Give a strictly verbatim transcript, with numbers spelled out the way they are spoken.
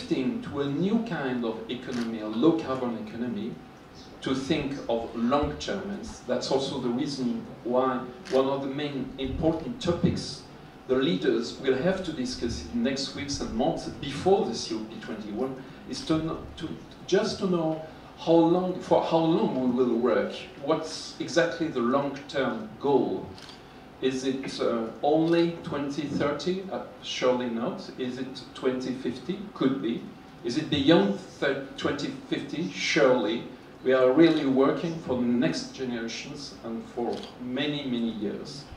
shifting to a new kind of economy, a low-carbon economy, to think of long term. And that's also the reason why one of the main important topics the leaders will have to discuss in next weeks and months before the C O P twenty-one is to, know, to just to know how long, for how long we will work. What's exactly the long-term goal? Is it uh, only twenty thirty? Uh, surely not. Is it twenty fifty? Could be. Is it beyond twenty fifty? Surely. We are really working for the next generations and for many, many years.